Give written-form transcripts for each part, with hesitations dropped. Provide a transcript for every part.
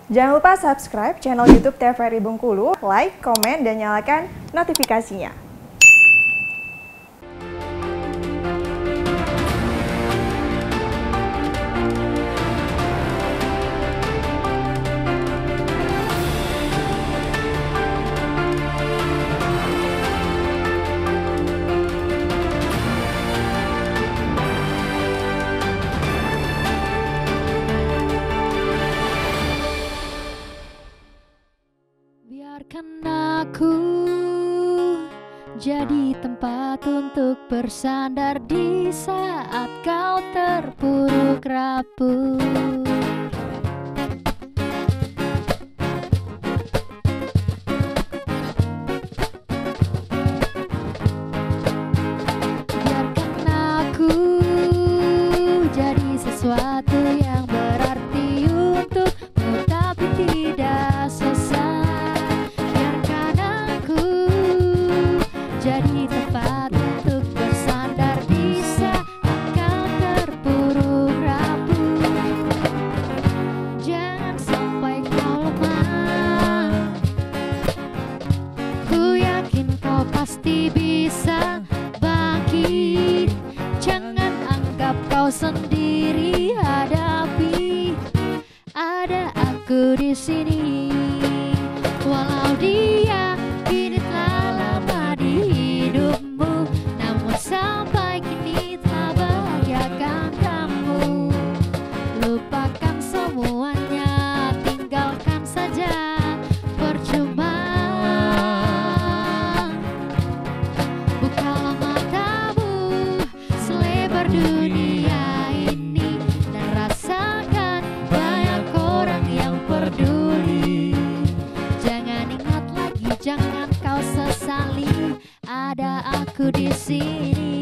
Jangan lupa subscribe channel YouTube TVRI Bengkulu, like, komen, dan nyalakan notifikasinya. Biarkan aku jadi tempat untuk bersandar di saat kau terpuruk rapuh. Biarkan aku jadi sesuatu yang berarti untukmu tapi tidak sesat. Jadi tempat untuk bersandar di saat kau terpuruk rapuh. Jangan sampai kau lemah, ku yakin kau pasti bisa bangkit. Jangan anggap kau sendiri, hadapi, ada aku di sini. Walau dia kini telah lama di hidupmu, namun sampai kini telah bahagiakan kamu. Lupakan semuanya, tinggalkan saja, percuma. Bukalah matamu selebar dunia ini dan rasakan banyak orang yang peduli. Jangan ingat lagi, jangan kau sesali, ada aku di sini.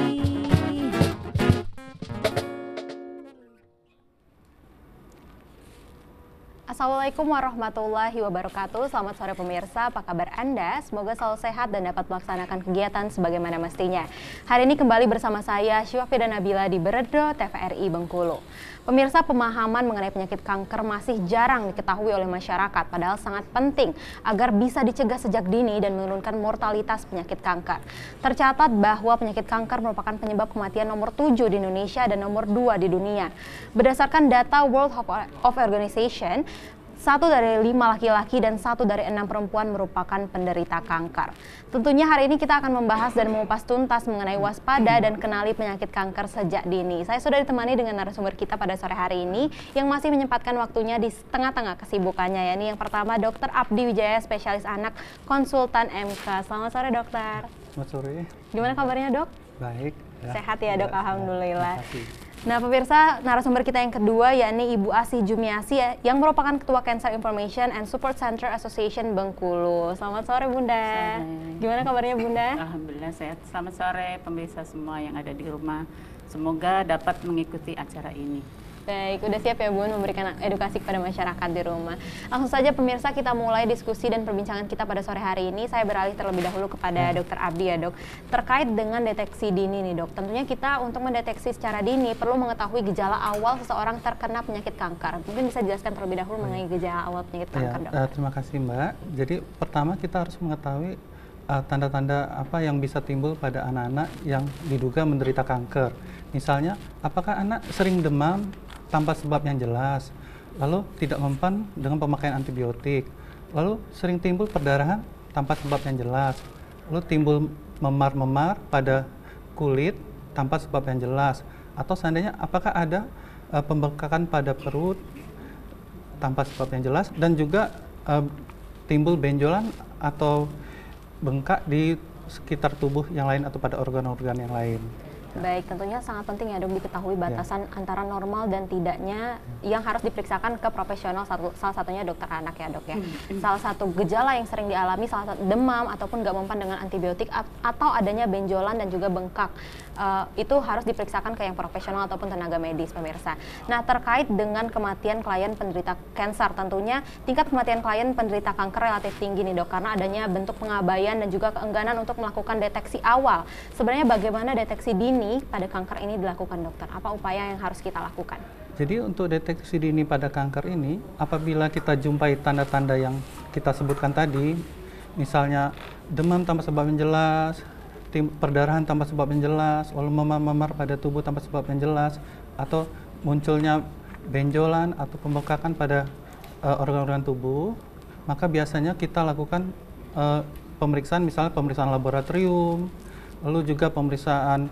Assalamualaikum warahmatullahi wabarakatuh. Selamat sore pemirsa, apa kabar Anda? Semoga selalu sehat dan dapat melaksanakan kegiatan sebagaimana mestinya. Hari ini kembali bersama saya Syuafida Nabila di Beredro TVRI Bengkulu. Pemirsa, pemahaman mengenai penyakit kanker masih jarang diketahui oleh masyarakat, padahal sangat penting agar bisa dicegah sejak dini dan menurunkan mortalitas penyakit kanker. Tercatat bahwa penyakit kanker merupakan penyebab kematian nomor 7 di Indonesia dan nomor 2 di dunia. Berdasarkan data World Health Organization, 1 dari 5 laki-laki dan 1 dari 6 perempuan merupakan penderita kanker. Tentunya hari ini kita akan membahas dan mengupas tuntas mengenai waspada dan kenali penyakit kanker sejak dini. Saya sudah ditemani dengan narasumber kita pada sore hari ini yang masih menyempatkan waktunya di tengah-tengah kesibukannya. Yang yang pertama Dr. Abdi Wijaya, spesialis anak, konsultan MK. Selamat sore dokter. Selamat sore. Gimana kabarnya dok? Baik. Ya. Sehat ya dok, alhamdulillah. Nah, pemirsa, narasumber kita yang kedua yakni Ibu Asih Jumiasi yang merupakan Ketua Cancer Information and Support Center Association Bengkulu. Selamat sore Bunda. Sore. Gimana kabarnya Bunda? Alhamdulillah sehat. Selamat sore pemirsa semua yang ada di rumah. Semoga dapat mengikuti acara ini. Baik, udah siap ya Bun memberikan edukasi kepada masyarakat di rumah. Langsung saja pemirsa, kita mulai diskusi dan perbincangan kita pada sore hari ini. Saya beralih terlebih dahulu kepada Dr. Abdi ya dok. Terkait dengan deteksi dini nih dok, tentunya kita untuk mendeteksi secara dini perlu mengetahui gejala awal seseorang terkena penyakit kanker. Mungkin bisa dijelaskan terlebih dahulu mengenai gejala awal penyakit kanker dok. Terima kasih Mbak. Jadi pertama kita harus mengetahui tanda-tanda apa yang bisa timbul pada anak-anak yang diduga menderita kanker. Misalnya, apakah anak sering demam tanpa sebab yang jelas, lalu tidak mempan dengan pemakaian antibiotik, lalu sering timbul perdarahan tanpa sebab yang jelas, lalu timbul memar-memar pada kulit tanpa sebab yang jelas, atau seandainya apakah ada pembengkakan pada perut tanpa sebab yang jelas, dan juga timbul benjolan atau bengkak di sekitar tubuh yang lain atau pada organ-organ yang lain. Baik, tentunya sangat penting ya dok diketahui batasan antara normal dan tidaknya yang harus diperiksakan ke profesional, salah satunya dokter anak ya dok ya. Salah satu gejala yang sering dialami salah satu demam ataupun nggak mempan dengan antibiotik atau adanya benjolan dan juga bengkak, itu harus diperiksakan ke yang profesional ataupun tenaga medis pemirsa. Nah, terkait dengan kematian klien penderita kanker, tentunya tingkat kematian klien penderita kanker relatif tinggi nih dok karena adanya bentuk pengabaian dan juga keengganan untuk melakukan deteksi awal. Sebenarnya bagaimana deteksi dini pada kanker ini dilakukan dokter? Apa upaya yang harus kita lakukan? Jadi untuk deteksi dini pada kanker ini, apabila kita jumpai tanda-tanda yang kita sebutkan tadi, misalnya demam tanpa sebab yang jelas, perdarahan tanpa sebab yang jelas, lalu memar-memar pada tubuh tanpa sebab yang jelas, atau munculnya benjolan atau pembengkakan pada organ-organ tubuh, maka biasanya kita lakukan pemeriksaan, misalnya pemeriksaan laboratorium, lalu juga pemeriksaan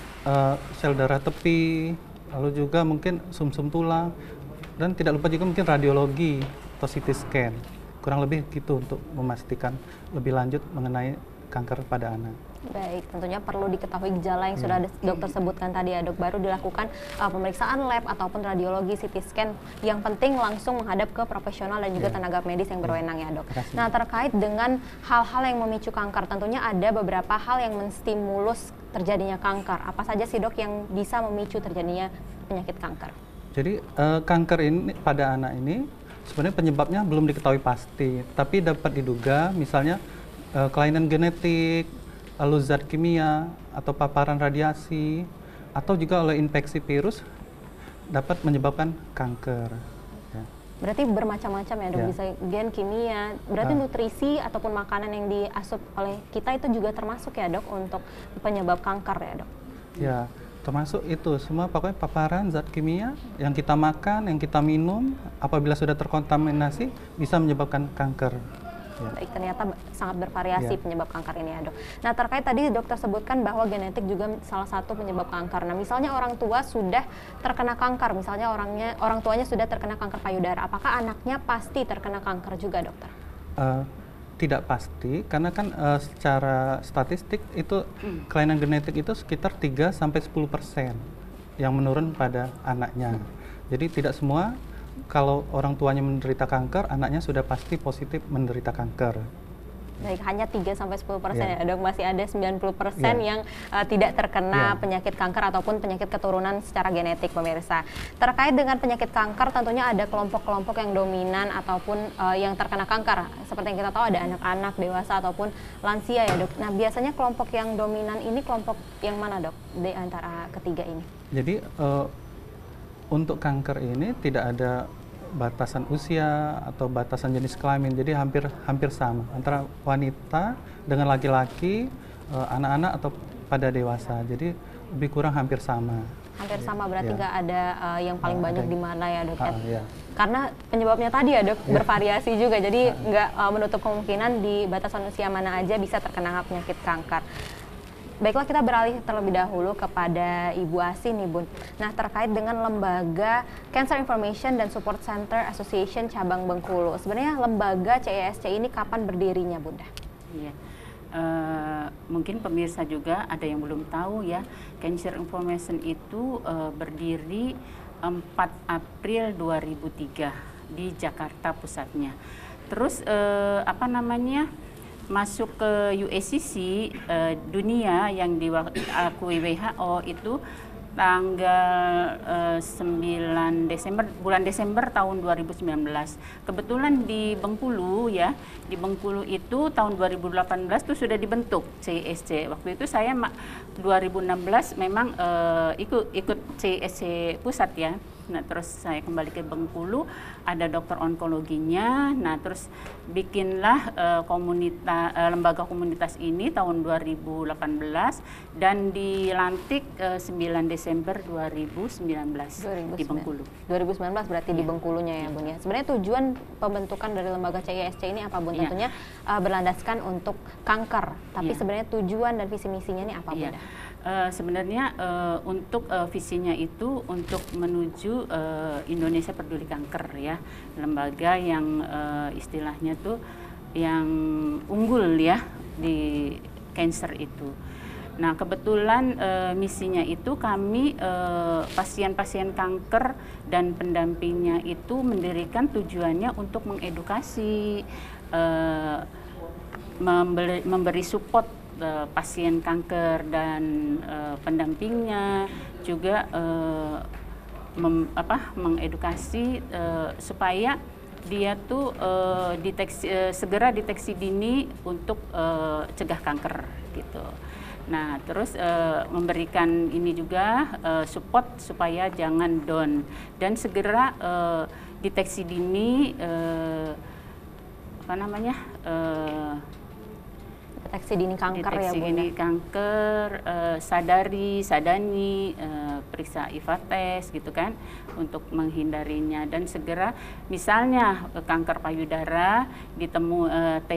sel darah tepi, lalu juga mungkin sumsum tulang, dan tidak lupa juga mungkin radiologi atau CT scan. Kurang lebih gitu untuk memastikan lebih lanjut mengenai kanker pada anak. Baik, tentunya perlu diketahui gejala yang sudah dokter sebutkan tadi ya dok, baru dilakukan pemeriksaan lab ataupun radiologi CT scan. Yang penting langsung menghadap ke profesional dan juga tenaga medis yang berwenang ya dok. Nah, terkait dengan hal-hal yang memicu kanker, tentunya ada beberapa hal yang menstimulus terjadinya kanker. Apa saja sih dok yang bisa memicu terjadinya penyakit kanker? Jadi kanker ini pada anak ini sebenarnya penyebabnya belum diketahui pasti, tapi dapat diduga misalnya kelainan genetik, lalu zat kimia atau paparan radiasi, atau juga oleh infeksi virus dapat menyebabkan kanker. Ya. Berarti bermacam-macam ya dok, Ya. bisa gen kimia, berarti nutrisi ataupun makanan yang diasup oleh kita itu juga termasuk ya dok untuk penyebab kanker ya dok? Ya, termasuk itu semua pokoknya paparan zat kimia yang kita makan, yang kita minum, apabila sudah terkontaminasi bisa menyebabkan kanker. Ya. Baik, ternyata sangat bervariasi Ya. penyebab kanker ini ya dok. Nah, terkait tadi dokter sebutkan bahwa genetik juga salah satu penyebab kanker. Nah, misalnya orang tua sudah terkena kanker, misalnya orang tuanya sudah terkena kanker payudara, apakah anaknya pasti terkena kanker juga dokter? Tidak pasti, karena kan secara statistik itu kelainan genetik itu sekitar 3-10% yang menurun pada anaknya. Jadi tidak semua kalau orang tuanya menderita kanker, anaknya sudah pasti positif menderita kanker. Baik, hanya 3-10% Ya. ya dok, masih ada 90% Ya. yang tidak terkena Ya. penyakit kanker ataupun penyakit keturunan secara genetik pemirsa. Terkait dengan penyakit kanker tentunya ada kelompok-kelompok yang dominan ataupun yang terkena kanker. Seperti yang kita tahu ada anak-anak, dewasa ataupun lansia ya dok. Nah, biasanya kelompok yang dominan ini kelompok yang mana dok di antara ketiga ini? Jadi untuk kanker ini tidak ada batasan usia atau batasan jenis kelamin, jadi hampir sama antara wanita dengan laki-laki, anak-anak atau pada dewasa. Jadi lebih kurang hampir sama. Hampir sama, berarti Ya. nggak ada yang paling banyak ada. di mana ya dok? Ya. Karena penyebabnya tadi ya dok, bervariasi juga, jadi nggak menutup kemungkinan di batasan usia mana aja bisa terkena penyakit kanker. Baiklah, kita beralih terlebih dahulu kepada Ibu Asi nih Bun. Nah, terkait dengan lembaga Cancer Information dan Support Center Association cabang Bengkulu. Sebenarnya lembaga CISC ini kapan berdirinya Bunda? Iya. Mungkin pemirsa juga ada yang belum tahu ya, Cancer Information itu berdiri 4 April 2003 di Jakarta pusatnya. Terus masuk ke USCC dunia yang diakui WHO itu tanggal 9 Desember, bulan Desember tahun 2019. Kebetulan di Bengkulu ya, di Bengkulu itu tahun 2018 itu sudah dibentuk CISC. Waktu itu saya 2016 memang ikut CISC pusat ya. Nah, terus saya kembali ke Bengkulu, ada dokter onkologinya. Nah, terus bikinlah lembaga komunitas ini tahun 2018 dan dilantik 9 Desember 2019 di Bengkulu. 2019 berarti di Bengkulunya ya Bun ya. Sebenarnya tujuan pembentukan dari lembaga CISC ini apa Bun? Iya. Tentunya berlandaskan untuk kanker. Tapi Iya. sebenarnya tujuan dan visi misinya ini apa Iya. Bunda? Sebenarnya untuk visinya itu untuk menuju Indonesia Peduli Kanker ya, lembaga yang istilahnya tuh yang unggul ya di cancer itu. Nah, kebetulan misinya itu kami pasien-pasien kanker dan pendampingnya itu mendirikan tujuannya untuk mengedukasi, memberi support pasien kanker dan pendampingnya, juga mengedukasi supaya dia tuh segera deteksi dini untuk cegah kanker gitu. Nah, terus memberikan ini juga support supaya jangan down dan segera deteksi dini apa namanya? Deteksi dini kanker ya Deteksi Bunda. dini kanker, sadani, periksa IVA tes gitu kan untuk menghindarinya dan segera misalnya kanker payudara ditemu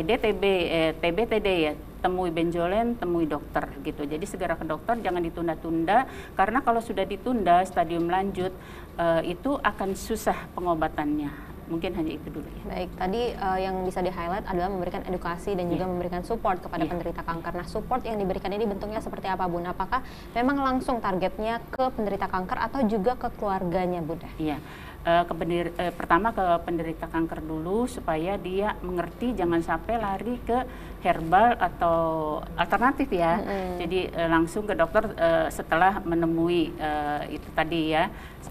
TB-TD ya, temui benjolen, temui dokter gitu. Jadi segera ke dokter, jangan ditunda-tunda karena kalau sudah ditunda stadium lanjut itu akan susah pengobatannya. Mungkin hanya itu dulu ya. Baik, tadi yang bisa di-highlight adalah memberikan edukasi dan juga memberikan support kepada penderita kanker. Nah, support yang diberikan ini bentuknya seperti apa, Bunda? Apakah memang langsung targetnya ke penderita kanker atau juga ke keluarganya, Bunda? Iya. Pertama ke penderita kanker dulu supaya dia mengerti, jangan sampai lari ke herbal atau alternatif ya. Jadi langsung ke dokter setelah menemui itu tadi ya,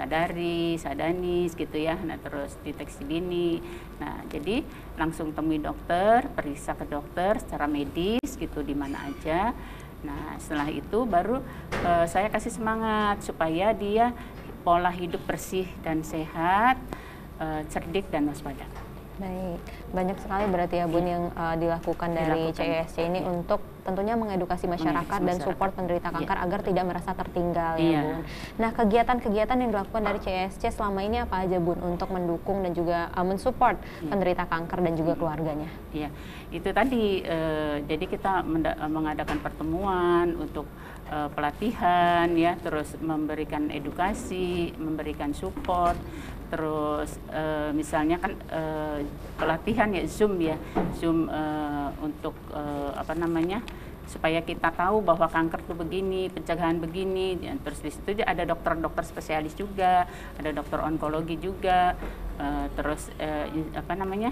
sadanis gitu ya. Nah, terus deteksi dini. Nah, jadi langsung temui dokter, periksa ke dokter secara medis gitu di mana aja. Nah, setelah itu baru saya kasih semangat supaya dia pola hidup bersih dan sehat, cerdik dan waspada. Baik, banyak sekali berarti ya Bun yang dilakukan dari CISC ini untuk tentunya mengedukasi masyarakat dan support penderita kanker agar tidak merasa tertinggal ya Bun. Nah, kegiatan-kegiatan yang dilakukan dari CISC selama ini apa aja Bun untuk mendukung dan juga mensupport penderita kanker dan juga keluarganya? Iya, itu tadi jadi kita mengadakan pertemuan untuk pelatihan ya, terus memberikan edukasi, memberikan support, terus misalnya kan pelatihan ya Zoom untuk apa namanya, supaya kita tahu bahwa kanker itu begini, pencegahan begini. Terus di situ ada dokter-dokter spesialis juga, ada dokter onkologi juga, terus apa namanya,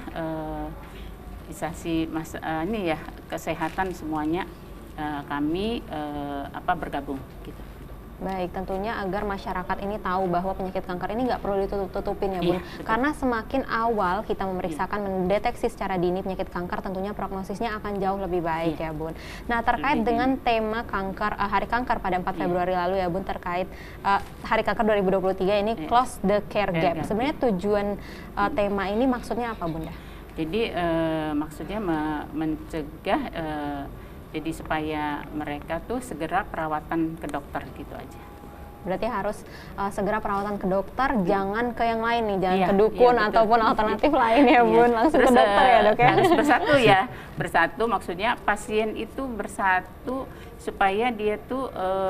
instansi ini ya kesehatan semuanya kami bergabung gitu. Baik, tentunya agar masyarakat ini tahu bahwa penyakit kanker ini nggak perlu ditutup-tutupin ya Bun. Karena semakin awal kita memeriksakan, mendeteksi secara dini penyakit kanker, tentunya prognosisnya akan jauh lebih baik ya Bun. Nah, terkait dengan tema kanker, Hari Kanker pada 4 Februari lalu ya Bun, terkait Hari Kanker 2023 ini Close the Care Gap. Sebenarnya tujuan tema ini maksudnya apa Bunda? Jadi maksudnya mencegah jadi supaya mereka tuh segera perawatan ke dokter gitu aja. Berarti harus segera perawatan ke dokter, jangan ke yang lain nih, jangan ke dukun ataupun alternatif lain ya Bun, langsung terus, ke dokter ya Dok ya. Harus bersatu ya, bersatu maksudnya pasien itu bersatu supaya dia tuh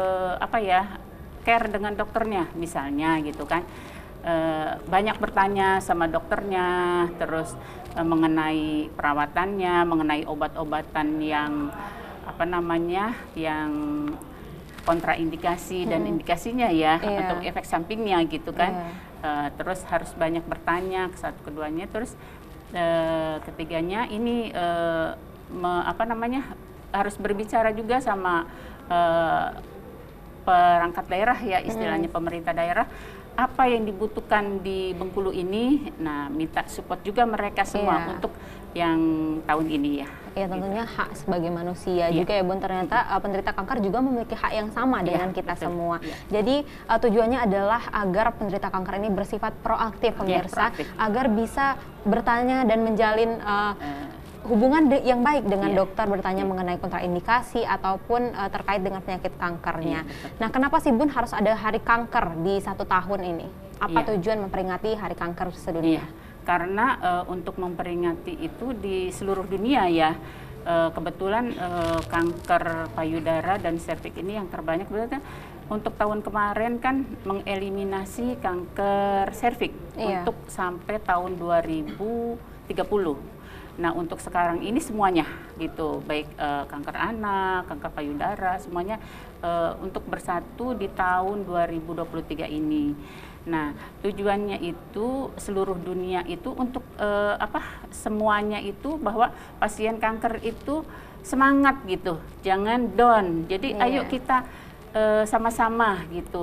care dengan dokternya misalnya gitu kan. Banyak bertanya sama dokternya, terus mengenai perawatannya, mengenai obat-obatan yang yang kontraindikasi dan indikasinya ya, atau efek sampingnya gitu kan. Terus harus banyak bertanya ke satu keduanya, terus ketiganya ini harus berbicara juga sama perangkat daerah ya, istilahnya pemerintah daerah, apa yang dibutuhkan di Bengkulu ini. Nah, minta support juga mereka semua untuk yang tahun ini ya. Ya, tentunya hak sebagai manusia juga ya Bun, ternyata penderita kanker juga memiliki hak yang sama dengan kita semua. Jadi tujuannya adalah agar penderita kanker ini bersifat proaktif pemirsa, agar bisa bertanya dan menjalin hubungan yang baik dengan dokter, bertanya mengenai kontraindikasi ataupun terkait dengan penyakit kankernya. Nah, kenapa sih Bun harus ada Hari Kanker di 1 tahun ini? Apa tujuan memperingati Hari Kanker sedunia? Karena untuk memperingati itu di seluruh dunia ya, kebetulan kanker payudara dan serviks ini yang terbanyak. Berarti untuk tahun kemarin kan mengeliminasi kanker serviks untuk sampai tahun 2030. Nah, untuk sekarang ini semuanya gitu, baik kanker anak, kanker payudara, semuanya untuk bersatu di tahun 2023 ini. Nah, tujuannya itu seluruh dunia itu untuk semuanya itu bahwa pasien kanker itu semangat gitu, jangan down. Jadi ayo kita sama-sama gitu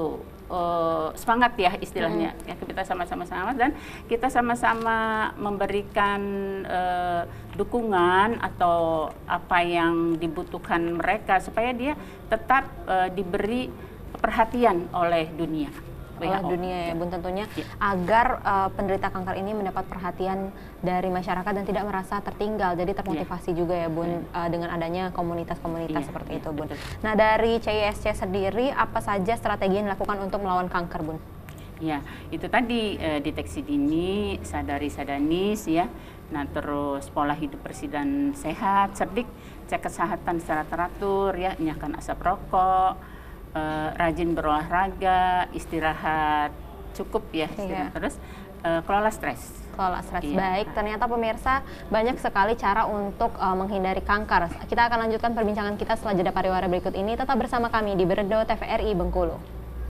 semangat ya istilahnya. Ya, kita sama-sama semangat dan kita sama-sama memberikan dukungan atau apa yang dibutuhkan mereka supaya dia tetap diberi perhatian oleh dunia. Oleh dunia ya Bun, tentunya agar penderita kanker ini mendapat perhatian dari masyarakat dan tidak merasa tertinggal, jadi termotivasi juga ya Bun dengan adanya komunitas-komunitas seperti itu Bun. Nah, dari CISC sendiri apa saja strategi yang dilakukan untuk melawan kanker Bun? Ya, itu tadi deteksi dini, sadari sadanis ya. Nah, terus pola hidup bersih dan sehat, cerdik, cek kesehatan secara teratur ya, nyahkan asap rokok, rajin berolahraga, istirahat cukup ya, terus kelola stres. Kelola stres, baik. Ternyata pemirsa banyak sekali cara untuk menghindari kanker. Kita akan lanjutkan perbincangan kita setelah jeda pariwara berikut ini. Tetap bersama kami di Beredo TVRI Bengkulu.